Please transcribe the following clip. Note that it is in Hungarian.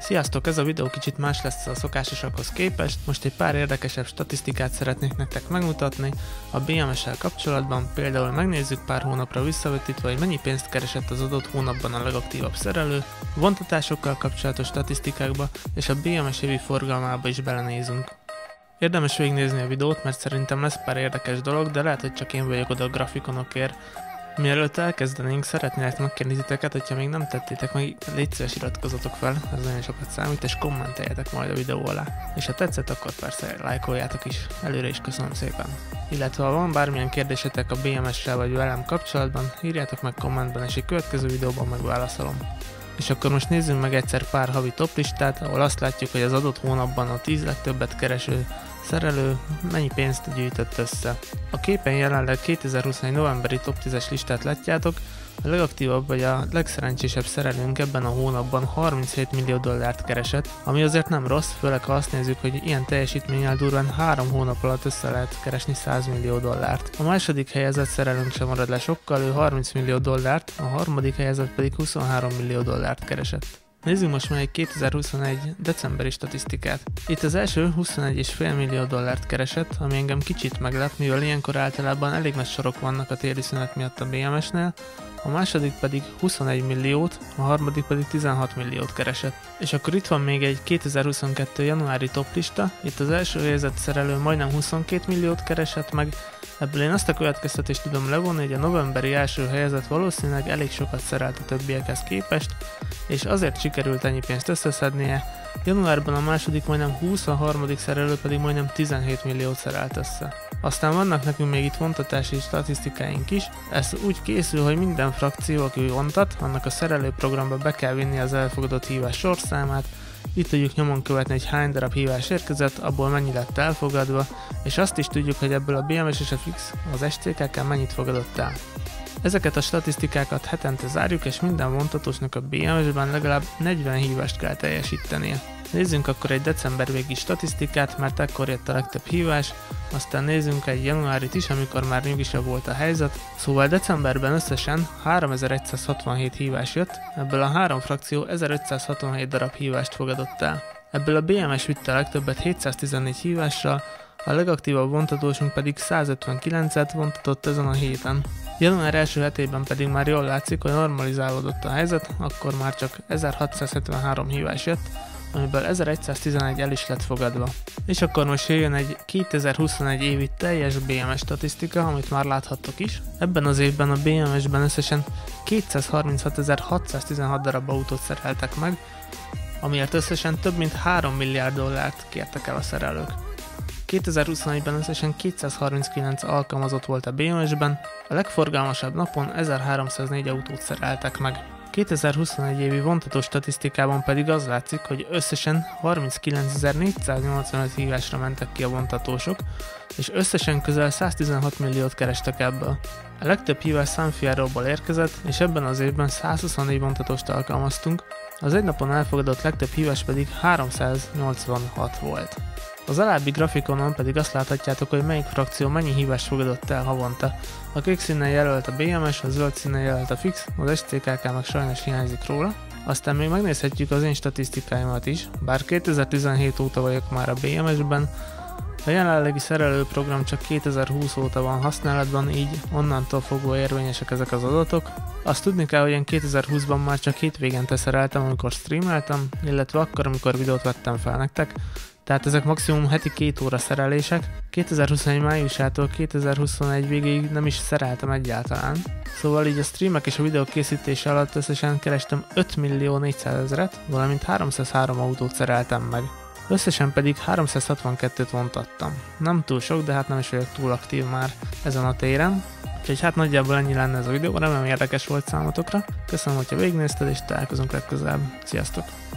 Sziasztok! Ez a videó kicsit más lesz a szokásosakhoz képest, most egy pár érdekesebb statisztikát szeretnék nektek megmutatni a BMS-sel kapcsolatban, például megnézzük pár hónapra visszavetítve, hogy mennyi pénzt keresett az adott hónapban a legaktívabb szerelő, vontatásokkal kapcsolatos statisztikákba és a BMS évi forgalmába is belenézünk. Érdemes végignézni a videót, mert szerintem lesz pár érdekes dolog, de lehet, hogy csak én vagyok oda a grafikonokért. Mielőtt elkezdenénk, szeretnélek megkérni titeket, hogyha még nem tettétek meg, légy szíves iratkozzatok fel, ez nagyon sokat számít, és kommenteljetek majd a videó alá. És ha tetszett, akkor persze lájkoljátok is, előre is köszönöm szépen. Illetve ha van bármilyen kérdésetek a BMS-sel vagy velem kapcsolatban, írjátok meg kommentben, és egy következő videóban megválaszolom. És akkor most nézzünk meg egyszer pár havi toplistát, ahol azt látjuk, hogy az adott hónapban a 10 legtöbbet kereső szerelő mennyi pénzt gyűjtött össze. A képen jelenleg 2021 novemberi top 10-es listát látjátok, a legaktívabb vagy a legszerencsésebb szerelőnk ebben a hónapban 37 millió dollárt keresett, ami azért nem rossz, főleg ha azt nézzük, hogy ilyen teljesítménnyel durván 3 hónap alatt össze lehet keresni 100 millió dollárt. A második helyezett szerelőnk sem marad le sokkal, ő 30 millió dollárt, a harmadik helyezett pedig 23 millió dollárt keresett. Nézzük most már egy 2021 decemberi statisztikát. Itt az első 21,5 millió dollárt keresett, ami engem kicsit meglep, mivel ilyenkor általában elég nagy sorok vannak a téli szünet miatt a BMS-nél, a második pedig 21 milliót, a harmadik pedig 16 milliót keresett. És akkor itt van még egy 2022 januári toplista, itt az első helyezett szerelő majdnem 22 milliót keresett meg, ebből én azt a következtetést tudom levonni, hogy a novemberi első helyezett valószínűleg elég sokat szerelt a többiekhez képest, és azért sikerült ennyi pénzt összeszednie, januárban a második majdnem 20, a harmadik szerelő pedig majdnem 17 milliót szerelt össze. Aztán vannak nekünk még itt vontatási statisztikáink is, ez úgy készül, hogy minden frakció, aki vontat, annak a szerelő programba be kell vinni az elfogadott hívás sorszámát, itt tudjuk nyomon követni, hogy hány darab hívás érkezett, abból mennyi lett elfogadva, és azt is tudjuk, hogy ebből a BMS és a Fix, az STKK mennyit fogadott el. Ezeket a statisztikákat hetente zárjuk, és minden vontatósnak a BMS-ben legalább 40 hívást kell teljesítenie. Nézzünk akkor egy december végi statisztikát, mert ekkor jött a legtöbb hívás, aztán nézzünk egy januárit is, amikor már nyugisabb volt a helyzet, szóval decemberben összesen 3167 hívás jött, ebből a 3 frakció 1567 darab hívást fogadott el. Ebből a BMS vitte a legtöbbet 714 hívással, a legaktívabb vontatósunk pedig 159-et vontatott ezen a héten. Január első hetében pedig már jól látszik, hogy normalizálódott a helyzet, akkor már csak 1673 hívás jött, amiből 1111 el is lett fogadva. És akkor most jöjjön egy 2021 évi teljes BMS statisztika, amit már láthattok is. Ebben az évben a BMS-ben összesen 236.616 darab autót szereltek meg, amiért összesen több mint 3 milliárd dollárt kértek el a szerelők. 2021-ben összesen 239 alkalmazott volt a BMS-ben, a legforgalmasabb napon 1304 autót szereltek meg. 2021 évi vontató statisztikában pedig az látszik, hogy összesen 39.485 hívásra mentek ki a vontatósok, és összesen közel 116 milliót kerestek ebből. A legtöbb hívás San Fierroból érkezett, és ebben az évben 124 vontatóst alkalmaztunk, az egy napon elfogadott legtöbb hívás pedig 386 volt. Az alábbi grafikonon pedig azt láthatjátok, hogy melyik frakció mennyi hívást fogadott el havonta. A kék színnel jelölt a BMS, a zöld színnel jelölt a Fix, az STKK meg sajnos hiányzik róla. Aztán még megnézhetjük az én statisztikáimat is, bár 2017 óta vagyok már a BMS-ben, a jelenlegi szerelőprogram csak 2020 óta van használatban, így onnantól fogva érvényesek ezek az adatok. Azt tudni kell, hogy én 2020-ban már csak hétvégente szereltem, amikor streameltem, illetve akkor, amikor videót vettem fel nektek, tehát ezek maximum heti 2 óra szerelések, 2021 májusától 2021 végéig nem is szereltem egyáltalán. Szóval így a streamek és a videók készítése alatt összesen kerestem 5.400.000-et, valamint 303 autót szereltem meg. Összesen pedig 362-t vontattam. Nem túl sok, de hát nem is vagyok túl aktív már ezen a téren. Úgyhogy hát nagyjából ennyi lenne ez a videó, remélem érdekes volt számotokra. Köszönöm, hogyha végignézted, és találkozunk legközelebb. Sziasztok!